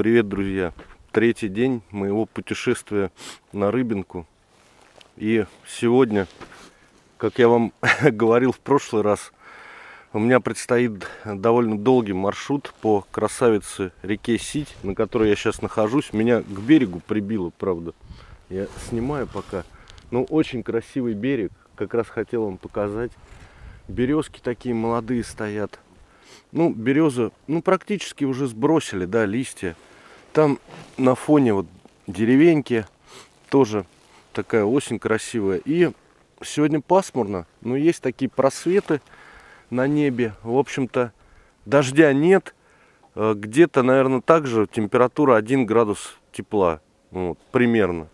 Привет, друзья! Третий день моего путешествия на Рыбинку. И сегодня, как я вам говорил в прошлый раз, у меня предстоит довольно долгий маршрут по красавице реке Сить, на которой я сейчас нахожусь. Меня к берегу прибило, правда. Я снимаю пока. Но очень красивый берег. Как раз хотел вам показать. Березки такие молодые стоят. Ну, березы, практически уже сбросили, да, листья. Там на фоне вот деревеньки тоже такая осень красивая. И сегодня пасмурно, но есть такие просветы на небе. В общем-то, дождя нет. Где-то, наверное, также температура 1 градус тепла. Вот, примерно.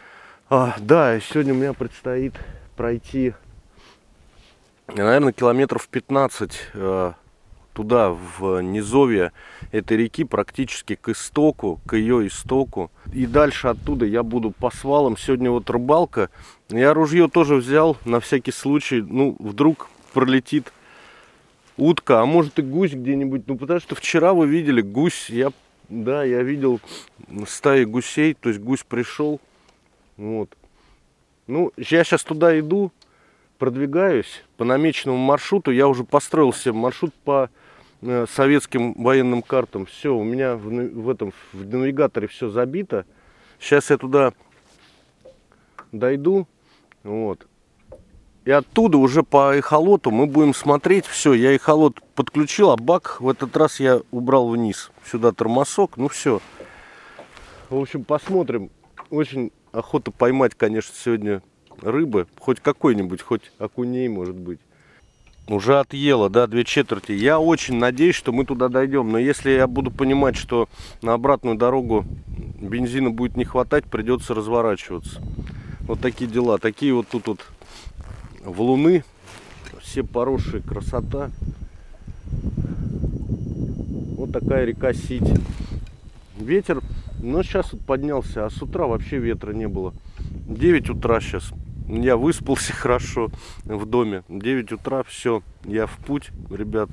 Да, сегодня у меня предстоит пройти, наверное, километров 15 туда, в низовье этой реки, практически к истоку, к ее истоку. И дальше оттуда я буду по свалам. Сегодня вот рыбалка. Я ружье тоже взял на всякий случай. Ну, вдруг пролетит утка, а может и гусь где-нибудь. Ну, потому что вчера вы видели гусь. Я видел стаи гусей. То есть гусь пришел. Вот. Ну, я сейчас туда иду. Продвигаюсь по намеченному маршруту. Я уже построил себе маршрут по советским военным картам. Все, у меня в навигаторе все забито. Сейчас я туда дойду. Вот. И оттуда уже по эхолоту мы будем смотреть. Все, я эхолот подключил, а бак в этот раз я убрал вниз. Сюда тормозок. Ну все. В общем, посмотрим. Очень охота поймать, конечно, сегодня рыбы, хоть какой-нибудь, хоть окуней, может быть. Уже отъела, да, 2/4. Я очень надеюсь, что мы туда дойдем. Но если я буду понимать, что на обратную дорогу бензина будет не хватать, придется разворачиваться. Вот такие дела. Такие вот тут вот валуны. Все поросшие, красота. Вот такая река Сить. Ветер, но сейчас вот поднялся, а с утра вообще ветра не было. 9 утра сейчас. Я выспался хорошо в доме. 9 утра, все, я в путь, ребят.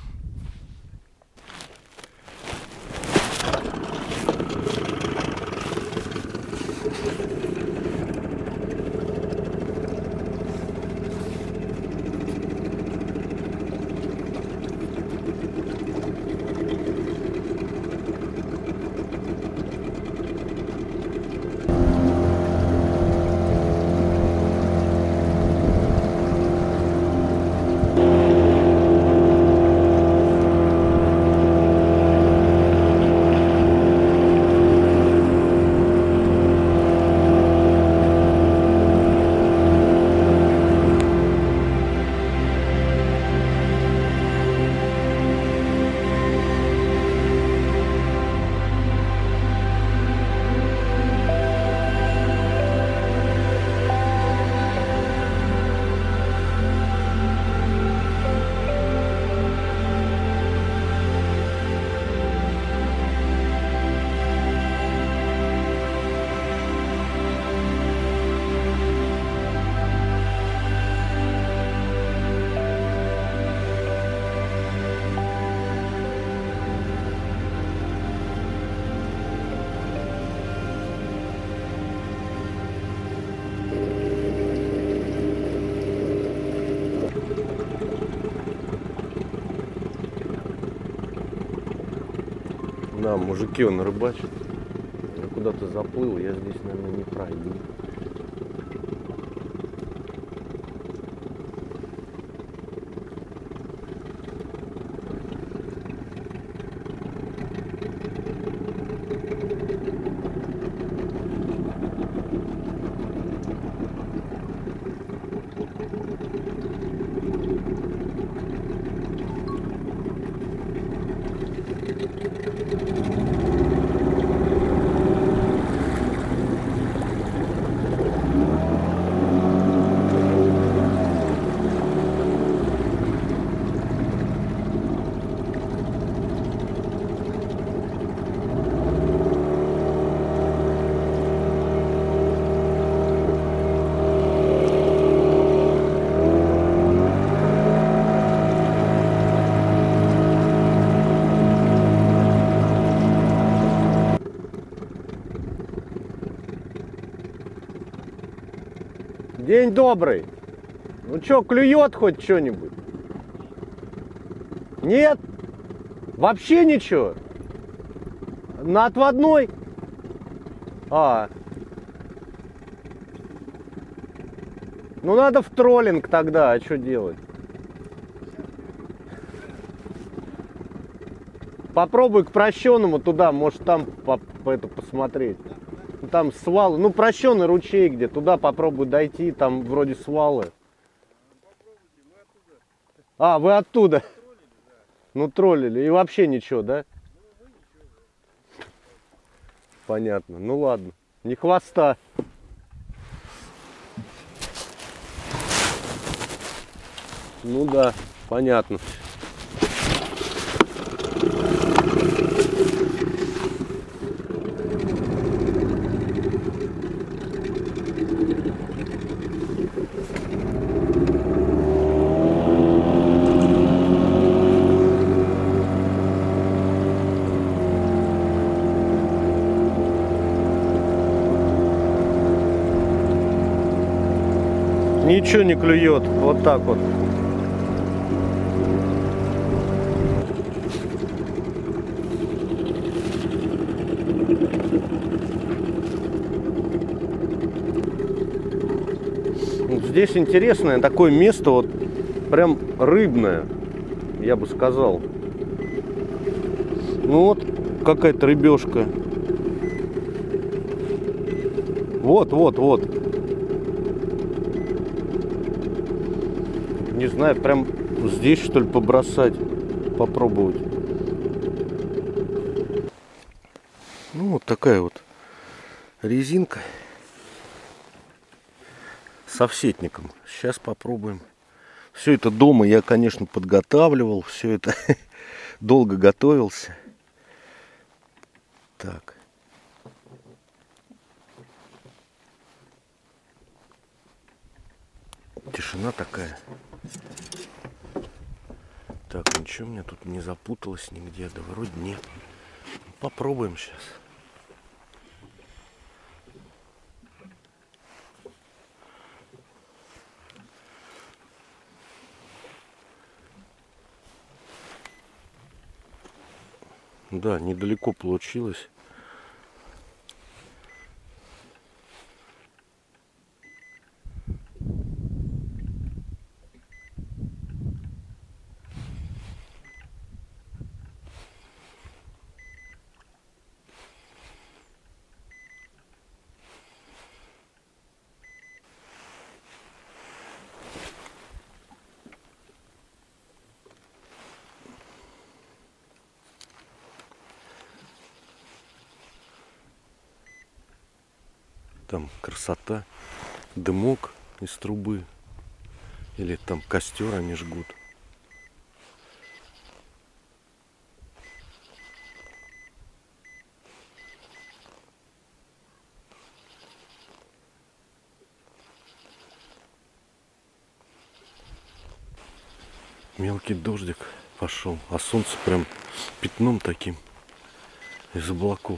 Да, мужики, он рыбачит. Я куда-то заплыл, я здесь, наверное, не пройду. День добрый. Ну чё, клюет хоть что-нибудь? Нет? Вообще ничего? На отводной? Ну надо в троллинг тогда, а что делать? Попробуй к прощенному туда, может там это посмотреть. Там свалы, ну прощенный ручей где, туда попробуй дойти, там вроде свалы. А, вы оттуда? Ну троллили, и вообще ничего, да? Понятно, ну ладно, не хвоста. Ну да, понятно. Ничего не клюет, вот так вот. Вот здесь интересное такое место, вот прям рыбное, я бы сказал. Ну вот какая-то рыбешка. Вот. Не знаю, прям здесь что ли побросать, попробовать. Ну вот такая вот резинка с офсетником. Сейчас попробуем. Все это дома я, конечно, подготавливал. Все это долго готовился. Так. Тишина такая. Так, ничего у меня тут не запуталось нигде. Да вроде нет. Попробуем сейчас. Да, недалеко получилось. Там красота, дымок из трубы, или там костер они жгут. Мелкий дождик пошел, а солнце прям пятном таким из облаков.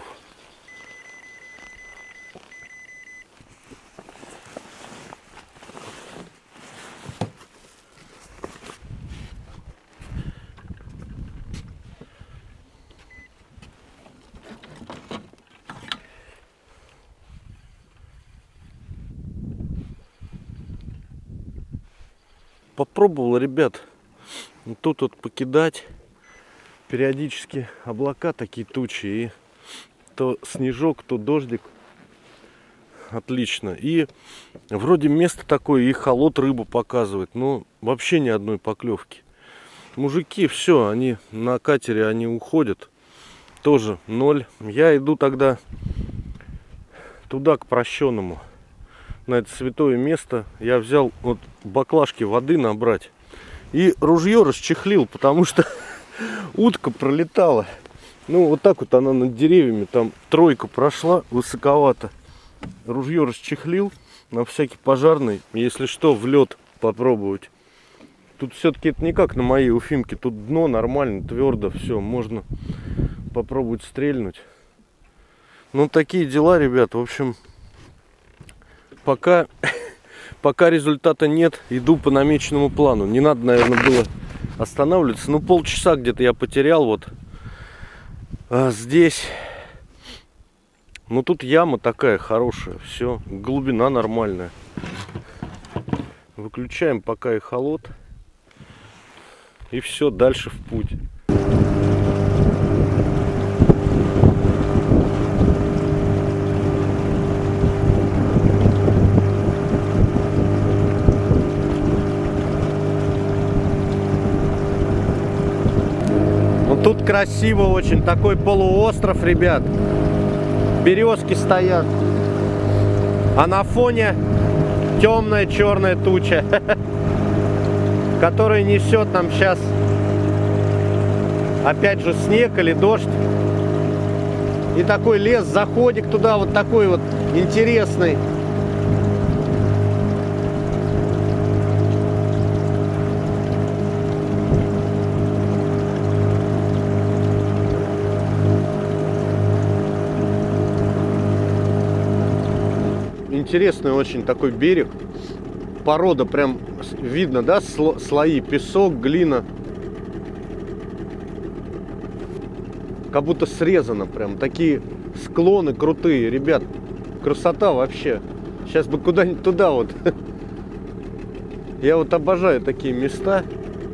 Попробовал, ребят, тут вот покидать периодически облака такие тучи, и то снежок, то дождик. Отлично. И вроде место такое, и холод рыбу показывает, но вообще ни одной поклевки. Мужики, все, они на катере, они уходят. Тоже ноль. Я иду тогда туда, к прощенному. На это святое место. Я взял вот баклажки воды набрать. И ружье расчехлил, потому что утка пролетала. Ну, вот так вот она над деревьями. Там тройка прошла высоковато. Ружье расчехлил на всякий пожарный. Если что, в лед попробовать. Тут все-таки это не как на моей уфимке. Тут дно нормально, твердо, все. Можно попробовать стрельнуть. Ну, такие дела, ребят. В общем, пока Пока результата нет, иду по намеченному плану. Не надо, наверное, было останавливаться. Ну, полчаса где-то я потерял вот здесь. Ну, тут яма такая хорошая. Все, глубина нормальная. Выключаем пока эхолот. И все, дальше в путь. Тут красиво очень, такой полуостров, ребят. Березки стоят, а на фоне темная черная туча, которая несет нам сейчас опять же снег или дождь. И такой лес, заходик туда, вот такой вот интересный. Интересный очень такой берег. Порода прям видно, да, слои, песок, глина. Как будто срезано прям. Такие склоны крутые, ребят. Красота вообще. Сейчас бы куда-нибудь туда вот. Я вот обожаю такие места.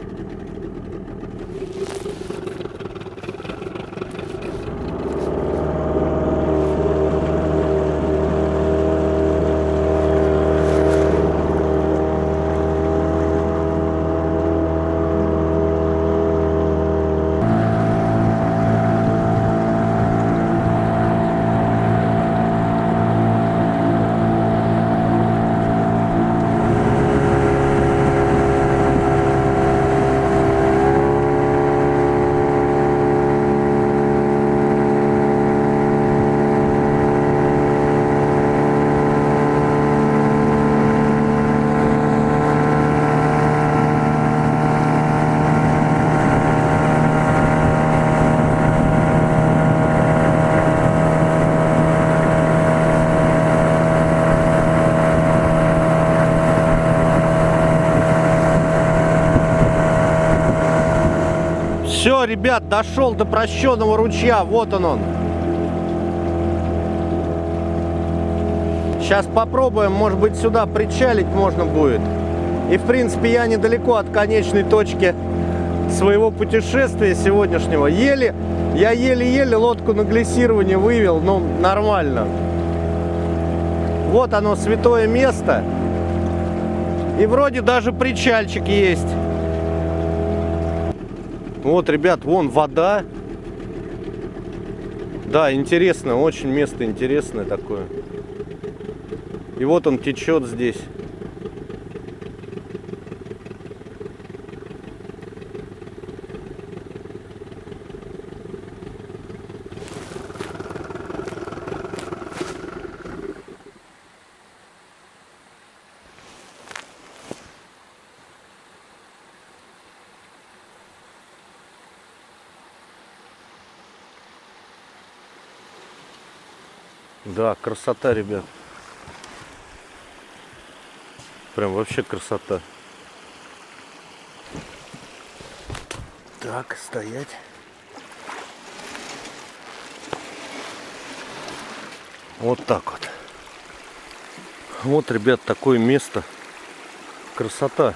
Все, ребят, дошел до прощенного ручья. Вот он. Сейчас попробуем, может быть, сюда причалить можно будет. И, в принципе, я недалеко от конечной точки своего путешествия сегодняшнего. Я еле-еле лодку на глиссирование вывел, но нормально. Вот оно, святое место. И вроде даже причальчик есть. Вот, ребят, вон вода. Да, интересно, очень место интересное такое. И вот он течет здесь. Да, красота, ребят. Прям вообще красота. Так, стоять. Вот так вот. Вот, ребят, такое место. Красота.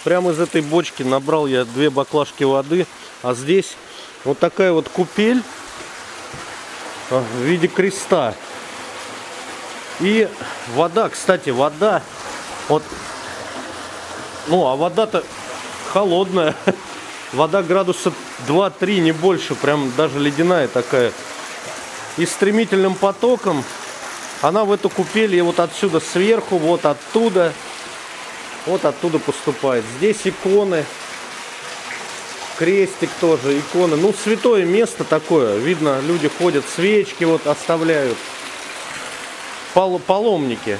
Прямо из этой бочки набрал я 2 баклажки воды. А здесь вот такая вот купель в виде креста. И вода, кстати, вода. Вот. Ну, а вода-то холодная. Вода градуса 2-3, не больше. Прям даже ледяная такая. И стремительным потоком она в эту купель, и вот отсюда сверху, вот оттуда поступает. Здесь иконы, крестик тоже, иконы. Ну, святое место такое. Видно, люди ходят, свечки вот оставляют. Паломники.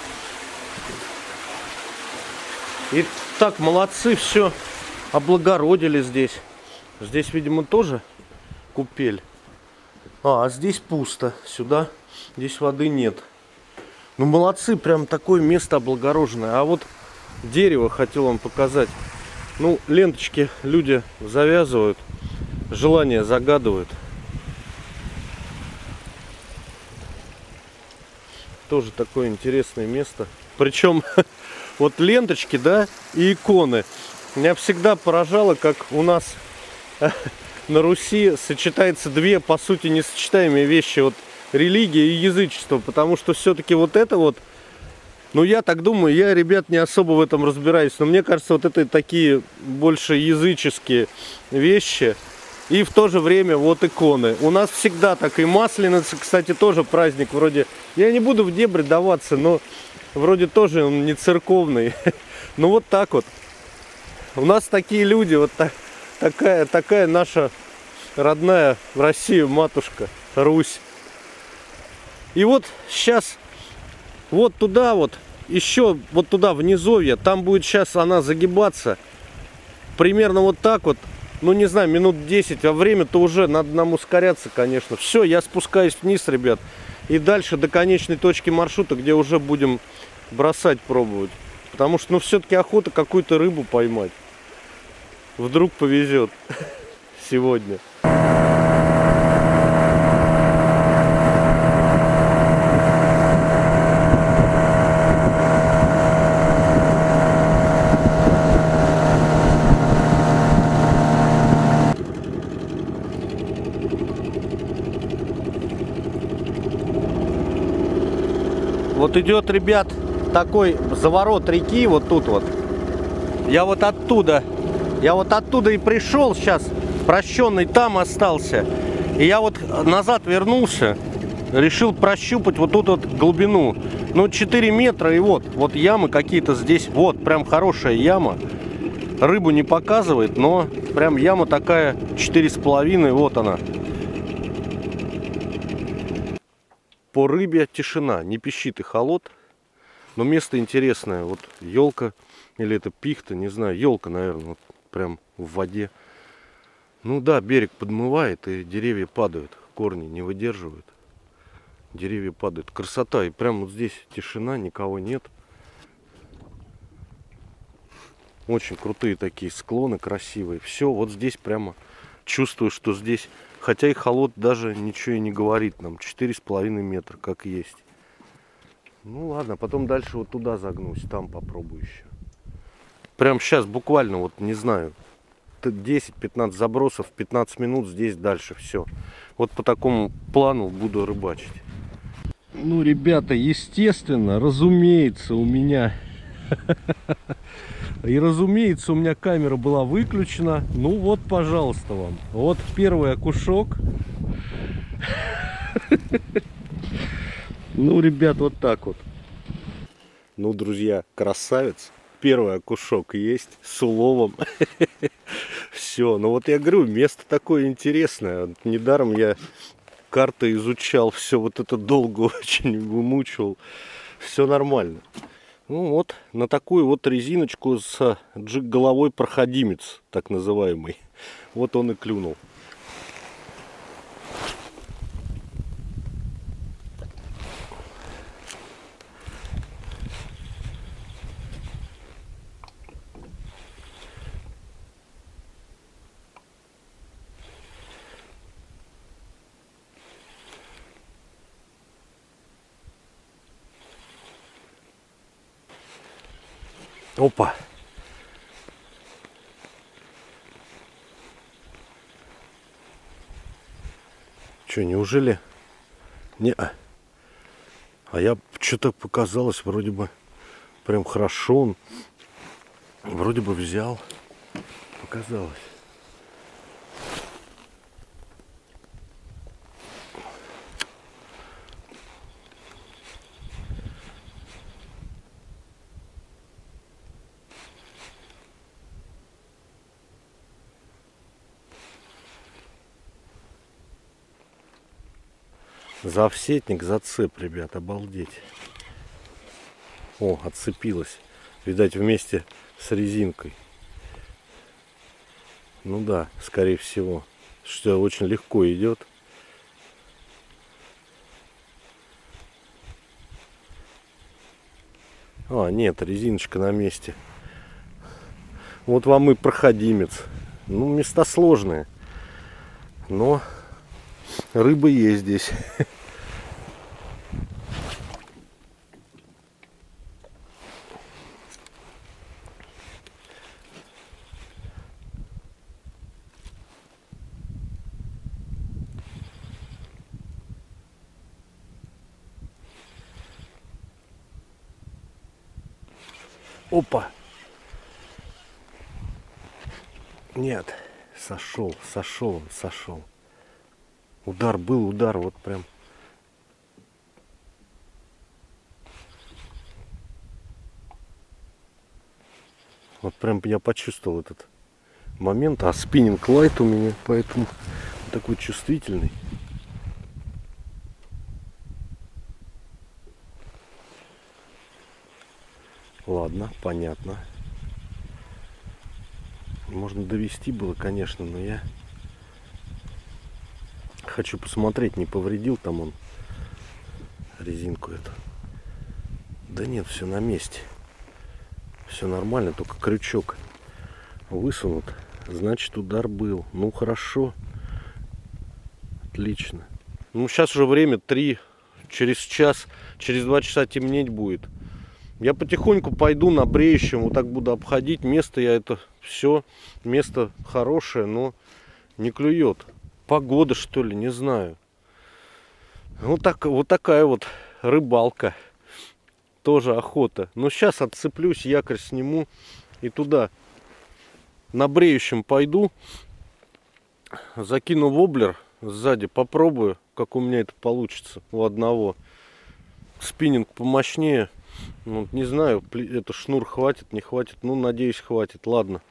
И так, молодцы, все облагородили здесь. Здесь, видимо, тоже купель. А здесь пусто. Сюда, здесь воды нет. Ну, молодцы, прям такое место облагороженное. А вот дерево хотел вам показать. Ну, ленточки люди завязывают, желание загадывают. Тоже такое интересное место. Причем вот ленточки, да, и иконы. Меня всегда поражало, как у нас на Руси сочетается 2, по сути, несочетаемые вещи. Вот религия и язычество. Потому что все-таки вот это вот, ну, я так думаю, я, ребят, не особо в этом разбираюсь. Но мне кажется, вот это такие больше языческие вещи. И в то же время вот иконы. У нас всегда так. И Масленица, кстати, тоже праздник вроде. Я не буду в дебри даваться, но вроде тоже он не церковный. Ну вот так вот. У нас такие люди. Вот такая наша родная Россия, матушка, Русь. И вот сейчас вот туда вот, еще вот туда в низовье, там будет сейчас она загибаться. Примерно вот так вот. Ну, не знаю, минут 10, а время-то уже надо нам ускоряться, конечно. Все, я спускаюсь вниз, ребят. И дальше до конечной точки маршрута, где уже будем бросать, пробовать. Потому что, ну, все-таки охота какую-то рыбу поймать. Вдруг повезет сегодня. Вот идет, ребят, такой заворот реки, вот тут вот. Я вот оттуда и пришел сейчас, прощенный там остался. И я вот назад вернулся, решил прощупать вот тут вот глубину. Ну, 4 метра, и вот ямы какие-то здесь, вот, прям хорошая яма. Рыбу не показывает, но прям яма такая 4,5, вот она. По рыбе тишина, не пищит и холод, но место интересное. Вот елка, или это пихта, не знаю, елка, наверное, вот прям в воде. Ну да, берег подмывает, и деревья падают, корни не выдерживают. Деревья падают. Красота, и прям вот здесь тишина, никого нет. Очень крутые такие склоны, красивые. Все, вот здесь прямо чувствую, что здесь... Хотя и холод даже ничего и не говорит нам. 4,5 метра, как есть. Ну ладно, потом дальше вот туда загнусь. Там попробую еще. Прям сейчас буквально, вот не знаю, 10-15 забросов, 15 минут здесь дальше. Все. Вот по такому плану буду рыбачить. Ну, ребята, естественно, разумеется, у меня... И разумеется, у меня камера была выключена. Ну вот, пожалуйста, вам. Вот первый окушок. Ну, ребят, вот так вот. Ну, друзья, красавец. Первый окушок есть с уловом. Все. Ну вот я говорю, место такое интересное. Недаром я карты изучал. Все вот это долго очень вымучивал. Все нормально. Ну вот, на такую вот резиночку с джиг-головой проходимец, так называемый. Вот он и клюнул. Опа! Что, неужели? Не. А я что-то показалось, вроде бы прям хорошо он. Вроде бы взял. Показалось. Завсетник, зацеп, ребят, обалдеть. О, отцепилась. Видать, вместе с резинкой. Ну да, скорее всего. Что очень легко идет. А, нет, резиночка на месте. Вот вам и проходимец. Ну, места сложные. Но рыба есть здесь. Опа! Нет, сошел. Удар был, вот прям. Вот прям я почувствовал этот момент. А спиннинг лайт у меня, поэтому такой чувствительный. Ладно, понятно. Можно довести было, конечно, но я хочу посмотреть, не повредил там он резинку эту. Да нет, все на месте. Все нормально, только крючок высунут. Значит, удар был. Ну, хорошо. Отлично. Ну, сейчас уже время 3. Через час, через 2 часа темнеть будет. Я потихоньку пойду на бреющем, вот так буду обходить. Место я это все, место хорошее, но не клюет. Погода, что ли, не знаю. Вот такая вот рыбалка. Тоже охота. Но сейчас отцеплюсь, якорь сниму и туда на бреющем пойду. Закину воблер сзади, попробую, как у меня это получится у одного. Спиннинг помощнее. Ну, не знаю, это шнур хватит, не хватит. Ну, надеюсь, хватит. Ладно.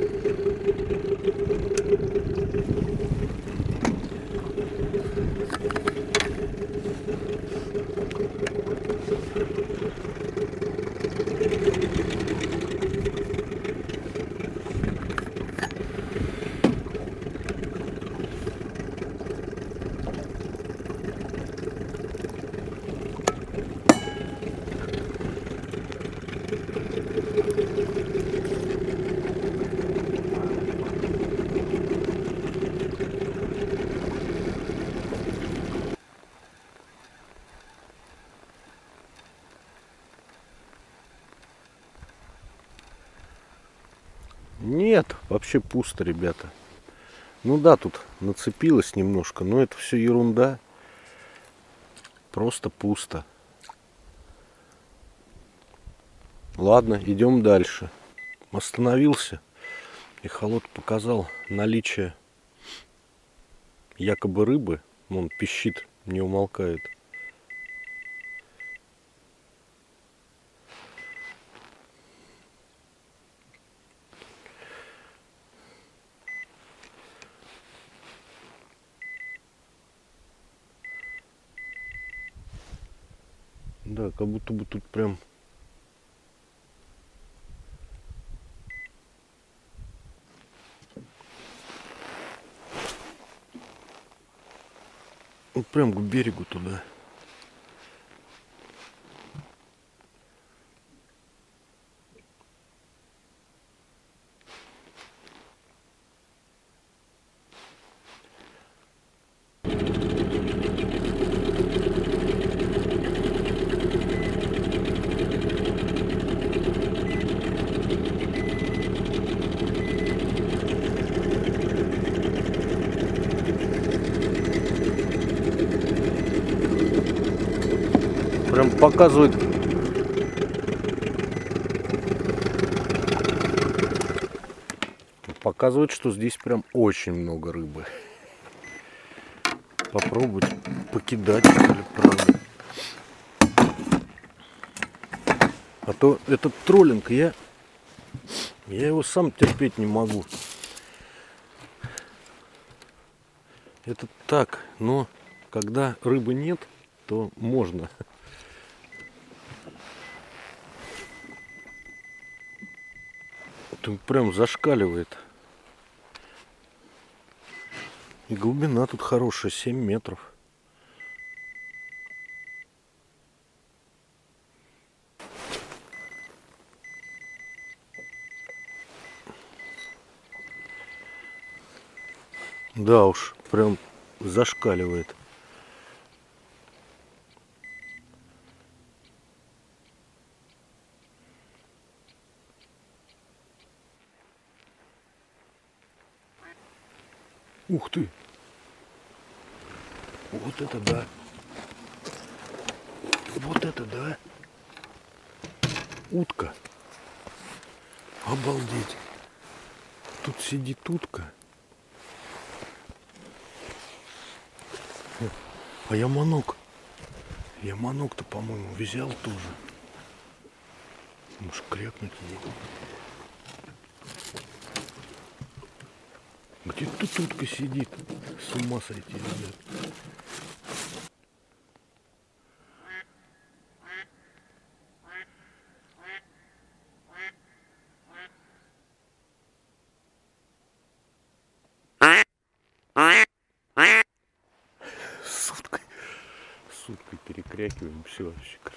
Нет, вообще пусто, ребята. Ну да, тут нацепилось немножко, но это все ерунда. Просто пусто. Ладно, идем дальше. Остановился. Эхолот показал наличие якобы рыбы. Он пищит, не умолкает. Да, как будто бы тут прям вот прям к берегу туда. показывает. Показывает, что здесь прям очень много рыбы. Попробовать покидать, что ли, правда. А то этот троллинг, я его сам терпеть не могу. Это так, но когда рыбы нет, то можно. Тут прям зашкаливает. И глубина тут хорошая, 7 метров. Да уж, прям зашкаливает. Ух ты! Вот это да! Вот это да! Утка! Обалдеть! Тут сидит утка. А я манок. Я манок-то, по-моему, взял тоже. Может, крякнуть ей. Где тут утка сидит? С ума сойти, ребят. С уткой перекрякиваем, все вообще красиво.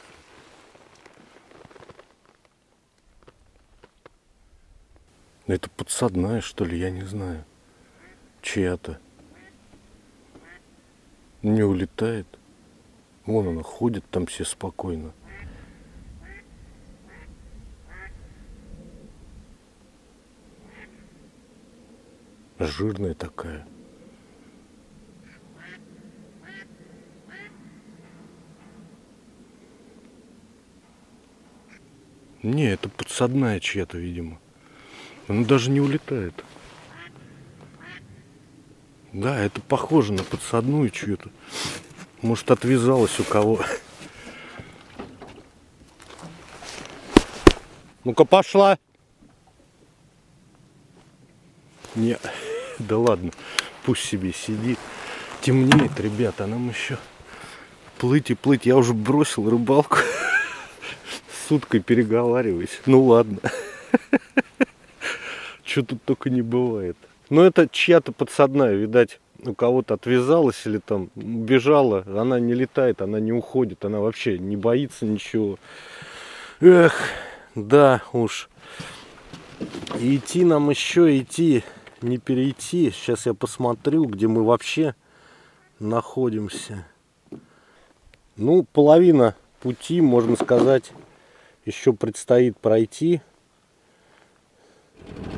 Это подсадная, что ли, я не знаю. Чья-то. Не улетает. Вон она ходит, там все спокойно. Жирная такая. Не, это подсадная чья-то, видимо. Она даже не улетает. Да, это похоже на подсадную чью-то. Может, отвязалась у кого. Ну-ка, пошла. Не, да ладно, пусть себе сидит. Темнеет, ребята, а нам еще плыть и плыть. Я уже бросил рыбалку. С уткой переговариваюсь. Ну ладно. Что тут только не бывает. Но это чья-то подсадная, видать, у кого-то отвязалась или там убежала. Она не летает, она не уходит, она вообще не боится ничего. Эх, да уж. И идти нам еще идти, не перейти. Сейчас я посмотрю, где мы вообще находимся. Ну, половина пути, можно сказать, еще предстоит пройти.